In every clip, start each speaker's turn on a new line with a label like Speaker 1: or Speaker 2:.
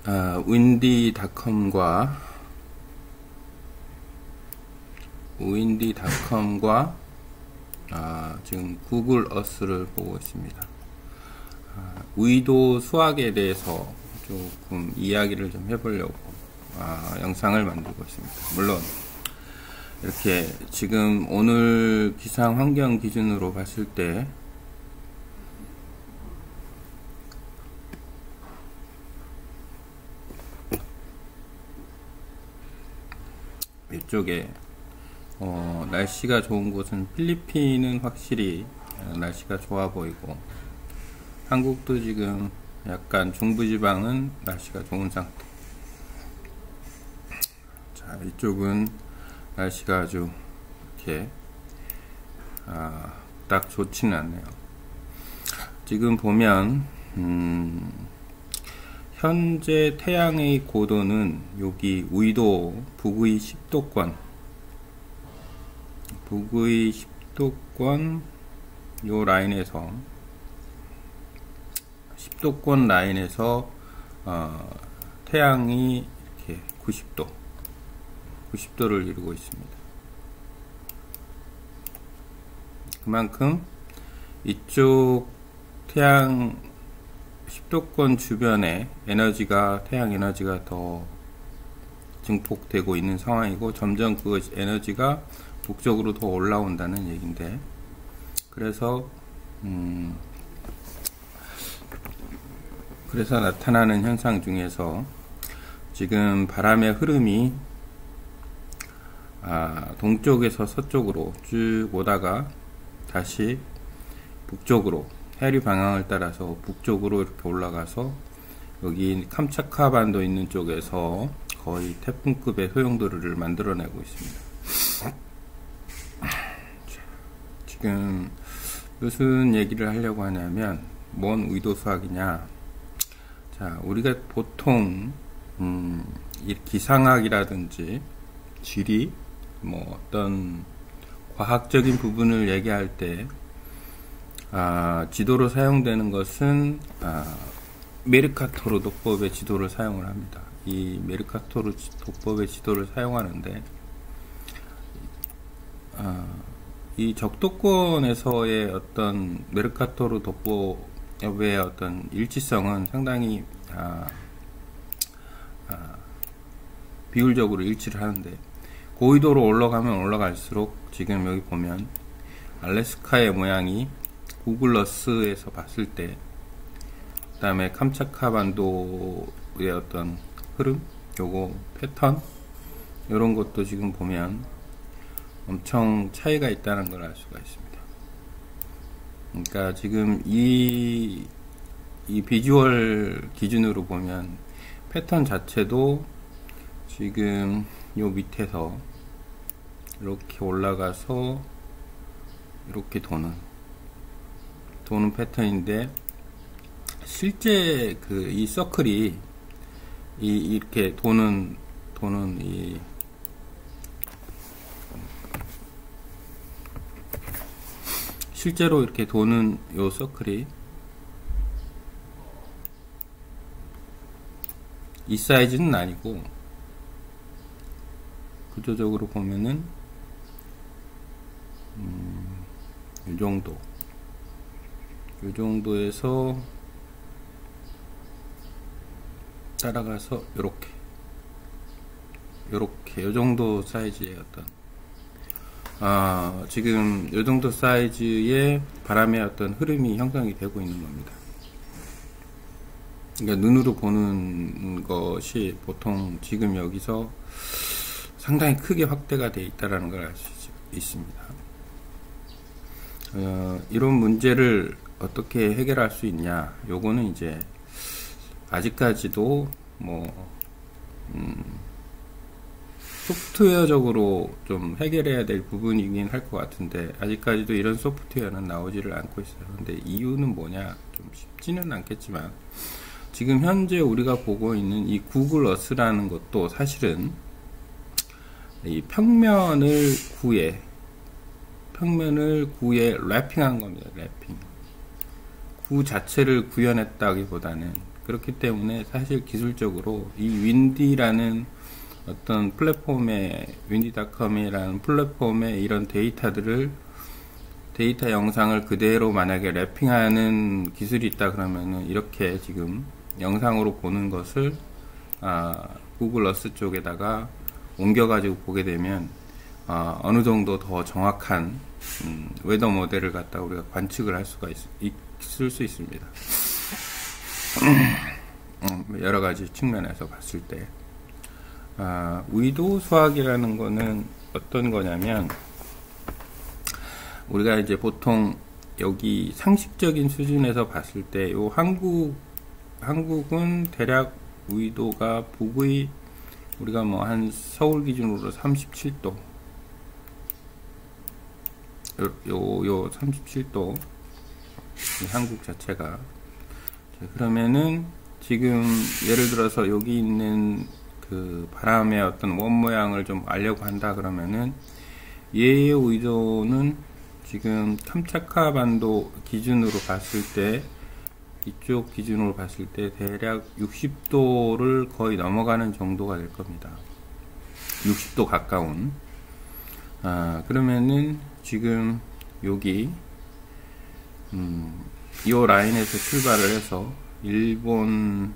Speaker 1: 윈디닷컴과 지금 구글 어스를 보고 있습니다. 의도 수학에 대해서 조금 이야기를 좀 해보려고 영상을 만들고 있습니다. 물론 이렇게 지금 오늘 기상 환경 기준으로 봤을 때 이쪽에 날씨가 좋은 곳은 필리핀은 확실히 날씨가 좋아 보이고, 한국도 지금 약간 중부지방은 날씨가 좋은 상태. 자, 이쪽은 날씨가 아주 이렇게 딱 좋지는 않네요. 지금 보면 현재 태양의 고도는 여기 의도 북의 10도권 요 라인에서 10도권 라인에서 태양이 이렇게 90도를 이루고 있습니다. 그만큼 이쪽 태양 10도권 주변에 태양 에너지가 더 증폭되고 있는 상황이고, 점점 그 에너지가 북쪽으로 더 올라온다는 얘기인데, 그래서 나타나는 현상 중에서 지금 바람의 흐름이 동쪽에서 서쪽으로 쭉 오다가 다시 북쪽으로, 해류 방향을 따라서 북쪽으로 이렇게 올라가서 여기 캄차카 반도 있는 쪽에서 거의 태풍급의 소용돌이를 만들어내고 있습니다. 지금 무슨 얘기를 하려고 하냐면, 뭔 의도 수학이냐. 자, 우리가 보통 이 기상학이라든지 지리, 뭐 어떤 과학적인 부분을 얘기할 때 지도로 사용되는 것은 메르카토르 도법의 지도를 사용을 합니다. 이 메르카토르 도법의 지도를 사용하는데, 이 적도권에서의 어떤 메르카토르 도법의 어떤 일치성은 상당히 비율적으로 일치를 하는데, 고緯도로 올라가면 올라갈수록 지금 여기 보면 알래스카의 모양이 구글러스에서 봤을 때, 그 다음에 캄차카 반도의 어떤 흐름, 요거 패턴, 요런 것도 지금 보면 엄청 차이가 있다는 걸 알 수가 있습니다. 그러니까 지금 이 비주얼 기준으로 보면 패턴 자체도 지금 요 밑에서 이렇게 올라가서 이렇게 도는 패턴인데, 실제 이 서클이 이렇게 도는 실제로 이렇게 도는 요 서클이 이 사이즈는 아니고, 구조적으로 보면은 요 정도에서 따라가서 요렇게 요 정도 사이즈의 어떤 지금 요 정도 사이즈의 바람의 어떤 흐름이 형성이 되고 있는 겁니다. 그러니까 눈으로 보는 것이 보통 지금 여기서 상당히 크게 확대가 되어 있다는 걸 알 수 있습니다. 이런 문제를 어떻게 해결할 수 있냐, 요거는 이제 아직까지도 소프트웨어적으로 좀 해결해야 될 부분이긴 할 것 같은데, 아직까지도 이런 소프트웨어는 나오지를 않고 있어요. 근데 이유는 뭐냐, 좀 쉽지는 않겠지만, 지금 현재 우리가 보고 있는 이 구글 어스라는 것도 사실은 이 평면을 구해 랩핑한 겁니다. 랩핑. 구 자체를 구현했다기보다는 그렇기 때문에 사실 기술적으로 이 윈디라는 어떤 플랫폼에, 윈디닷컴이라는 플랫폼에 이런 데이터 영상을 그대로 만약에 랩핑하는 기술이 있다 그러면은 이렇게 지금 영상으로 보는 것을 구글 어스 쪽에다가 옮겨가지고 보게 되면 어느 정도 더 정확한 웨더 모델을 갖다 우리가 관측을 할 수가 있을 수 있습니다. 여러 가지 측면에서 봤을 때 의도 수학이라는 거는 어떤 거냐면 우리가 이제 보통 여기 상식적인 수준에서 봤을 때 요 한국은 대략 의도가 북의 우리가 뭐 한 서울 기준으로 37도 요 37도 한국 자체가 그러면은 지금 예를 들어서 여기 있는 그 바람의 어떤 원 모양을 좀 알려고 한다 그러면은 얘의 의도는 지금 캄차카 반도 기준으로 봤을 때 이쪽 기준으로 봤을 때 대략 60도를 거의 넘어가는 정도가 될 겁니다. 60도 가까운. 그러면은 지금 여기 이 라인에서 출발을 해서 일본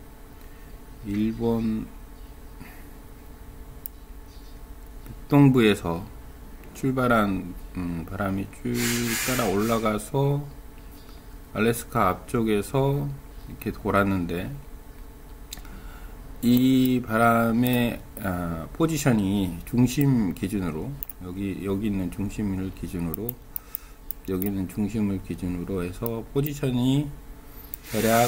Speaker 1: 북동부에서 출발한 바람이 쭉 따라 올라가서 알래스카 앞쪽에서 이렇게 돌았는데 이 바람의 포지션이 중심 기준으로 여기 있는 중심을 기준으로 해서 포지션이 대략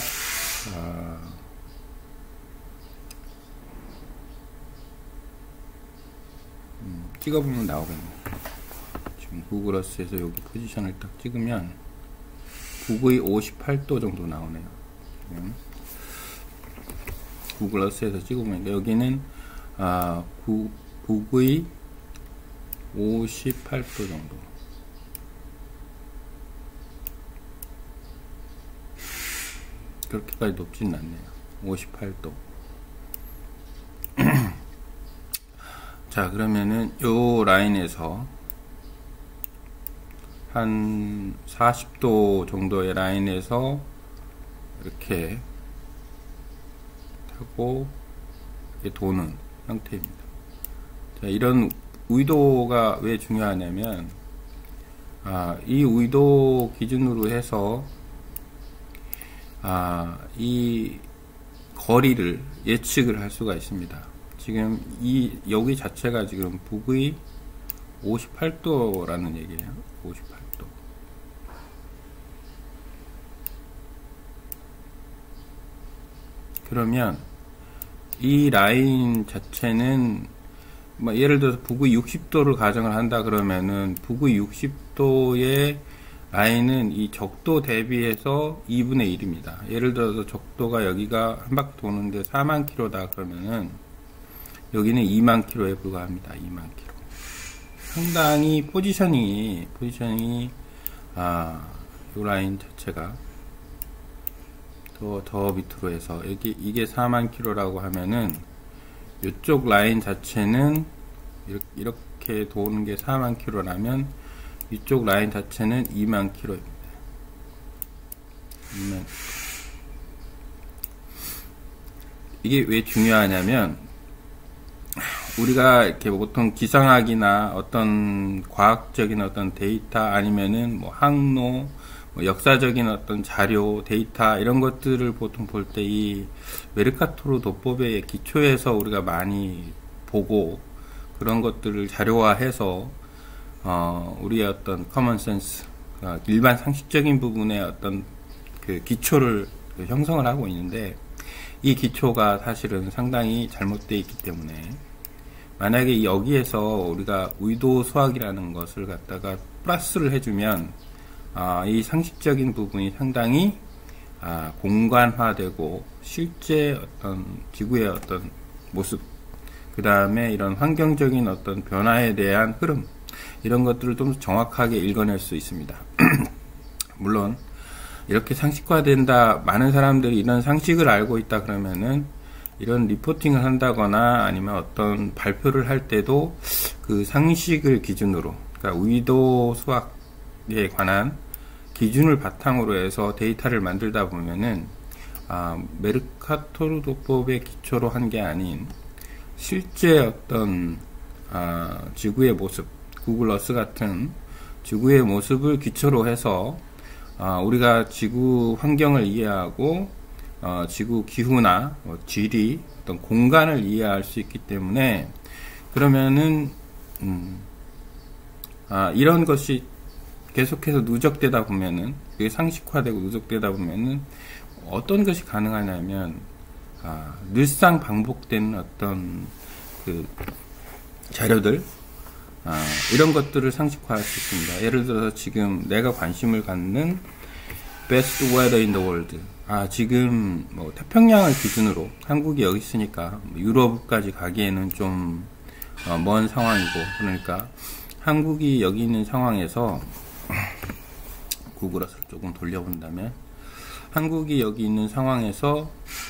Speaker 1: 찍어보면 나오겠네요. 지금 구글 어스에서 여기 포지션을 딱 찍으면 북의 58도 정도 나오네요. 지금 구글 어스에서 찍으면 여기는 북의 58도 정도. 그렇게까지 높진 않네요. 58도. 자, 그러면은 요 라인에서 한 40도 정도의 라인에서 이렇게 타고 도는 형태입니다. 자, 이런 의도가 왜 중요하냐면 이 의도 기준으로 해서 이 거리를 예측을 할 수가 있습니다. 지금 여기 자체가 지금 북의 58도라는 얘기예요. 58도. 그러면 이 라인 자체는 뭐 예를 들어서 북의 60도를 가정을 한다 그러면은 북의 60도의 라인은 이 적도 대비해서 2분의 1입니다. 예를 들어서 적도가 여기가 한 바퀴 도는데 4만 킬로다 그러면은 여기는 2만 킬로에 불과합니다. 2만 킬로. 상당히 포지셔닝이 이 라인 자체가 더 밑으로 해서 이게 4만 킬로라고 하면은 이쪽 라인 자체는 이렇게 도는 게 4만 킬로라면 이쪽 라인 자체는 2만 킬로입니다. 2만. 이게 왜 중요하냐면 우리가 이렇게 보통 기상학이나 어떤 과학적인 어떤 데이터 아니면은 뭐 항로, 뭐 역사적인 어떤 자료, 데이터 이런 것들을 보통 볼 때 이 메르카토르 도법의 기초에서 우리가 많이 보고 그런 것들을 자료화해서 우리의 어떤 커먼 센스, 일반 상식적인 부분의 어떤 그 기초를 형성을 하고 있는데 이 기초가 사실은 상당히 잘못되어 있기 때문에 만약에 여기에서 우리가 의도 수학이라는 것을 갖다가 플러스를 해주면 이 상식적인 부분이 상당히 공간화되고 실제 어떤 지구의 어떤 모습, 그 다음에 이런 환경적인 어떤 변화에 대한 흐름 이런 것들을 좀 정확하게 읽어낼 수 있습니다. 물론 이렇게 상식화된다, 많은 사람들이 이런 상식을 알고 있다 그러면은 이런 리포팅을 한다거나 아니면 어떤 발표를 할 때도 그 상식을 기준으로, 그러니까 의도 수학에 관한 기준을 바탕으로 해서 데이터를 만들다 보면은 메르카토르도법의 기초로 한 게 아닌 실제 어떤 지구의 모습, 구글 어스 같은 지구의 모습을 기초로 해서 우리가 지구 환경을 이해하고 지구 기후나 지리, 어떤 공간을 이해할 수 있기 때문에, 그러면은 이런 것이 계속해서 누적되다 보면은, 이게 상식화되고 누적되다 보면은 어떤 것이 가능하냐면 늘상 반복되는 어떤 그 자료들, 이런 것들을 상식화할 수 있습니다. 예를 들어서 지금 내가 관심을 갖는 Best Weather in the World, 지금 뭐 태평양을 기준으로, 한국이 여기 있으니까 유럽까지 가기에는 좀 먼 상황이고, 그러니까 한국이 여기 있는 상황에서 구글어스를 조금 돌려본다면, 한국이 여기 있는 상황에서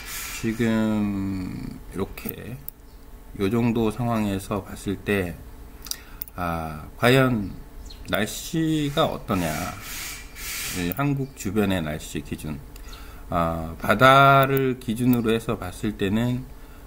Speaker 1: 지금 이렇게 요 정도 상황에서 봤을 때 과연 날씨가 어떠냐, 한국 주변의 날씨 기준, 바다를 기준으로 해서 봤을 때는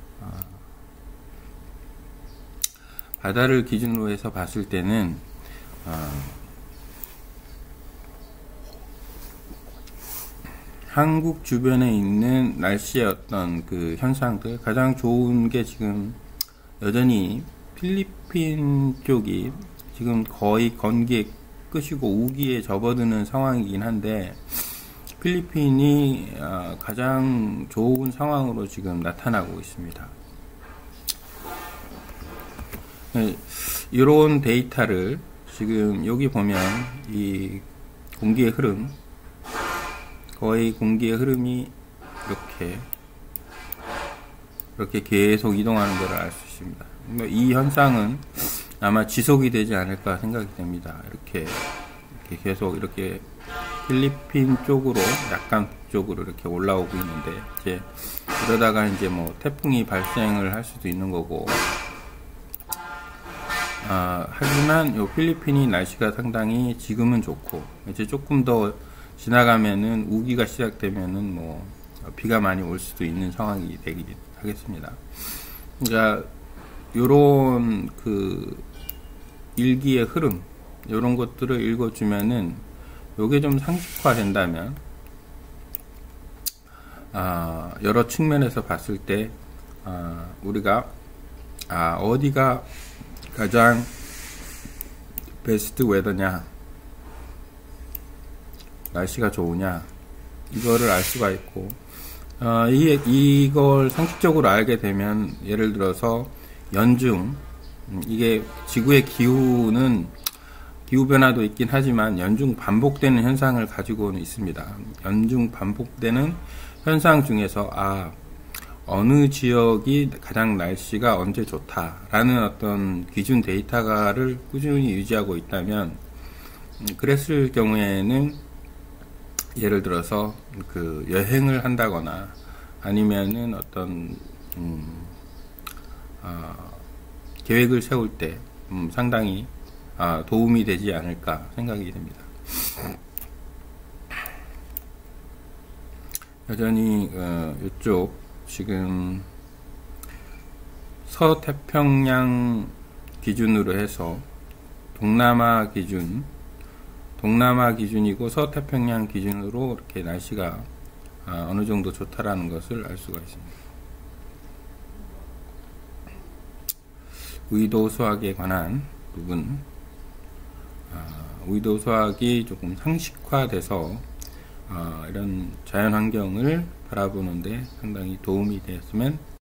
Speaker 1: 한국 주변에 있는 날씨의 어떤 그 현상들, 가장 좋은 게 지금 여전히 필리핀 쪽이 지금 거의 건기에 끝이고 우기에 접어드는 상황이긴 한데, 필리핀이 가장 좋은 상황으로 지금 나타나고 있습니다. 이런 데이터를 지금 여기 보면 이 공기의 흐름, 거의 공기의 흐름이 이렇게 계속 이동하는 것을 알 수 있습니다. 이 현상은 아마 지속이 되지 않을까 생각이 됩니다. 이렇게 계속 이렇게 필리핀 쪽으로, 약간 북쪽으로 이렇게 올라오고 있는데, 이제 그러다가 이제 뭐 태풍이 발생을 할 수도 있는 거고, 하지만 요 필리핀이 날씨가 상당히 지금은 좋고, 이제 조금 더 지나가면은 우기가 시작되면은 뭐 비가 많이 올 수도 있는 상황이 되기 하겠습니다. 그러니까 요런 그 일기의 흐름, 요런 것들을 읽어주면은 요게 좀 상식화 된다면 여러 측면에서 봤을 때 우리가 어디가 가장 베스트 웨더냐, 날씨가 좋으냐, 이거를 알 수가 있고, 이걸 상식적으로 알게 되면, 예를 들어서 연중, 이게 지구의 기후는 기후변화도 있긴 하지만 연중 반복되는 현상을 가지고는 있습니다. 연중 반복되는 현상 중에서 어느 지역이 가장 날씨가 언제 좋다라는 어떤 기준 데이터를 꾸준히 유지하고 있다면, 그랬을 경우에는 예를 들어서 그 여행을 한다거나 아니면은 어떤 계획을 세울 때 상당히 도움이 되지 않을까 생각이 됩니다. 여전히 이쪽 지금 서태평양 기준으로 해서 동남아 기준이고 서태평양 기준으로 이렇게 날씨가 어느 정도 좋다라는 것을 알 수가 있습니다. 의도 수학에 관한 부분, 의도 수학이 조금 상식화돼서 이런 자연 환경을 바라보는데 상당히 도움이 되었으면